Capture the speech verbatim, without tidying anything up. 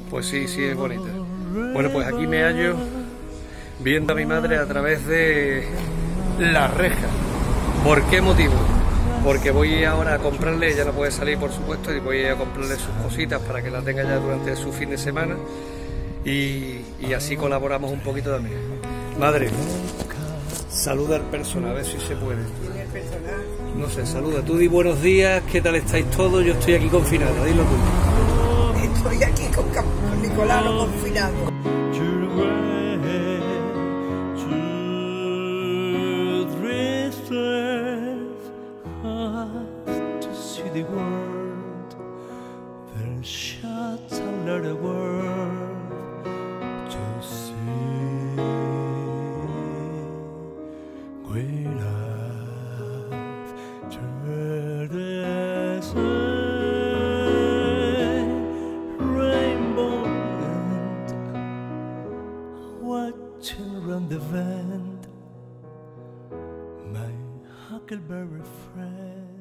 Pues sí, sí es bonita. Bueno, pues aquí me hallo viendo a mi madre a través de la reja. ¿Por qué motivo? Porque voy ahora a comprarle, ella no puede salir por supuesto, y voy a comprarle sus cositas para que la tenga ya durante su fin de semana y, y así colaboramos un poquito también. Madre, saluda al personal, a ver si se puede. ¿Tiene el personal? No sé, saluda. Tú di buenos días, ¿qué tal estáis todos? Yo estoy aquí confinado, dilo tú. Estoy aquí con, con Nicolás confinado. The world, then shots another world to see. Great love, turn the sun, rainbow land, watching round the bend, my huckleberry friend.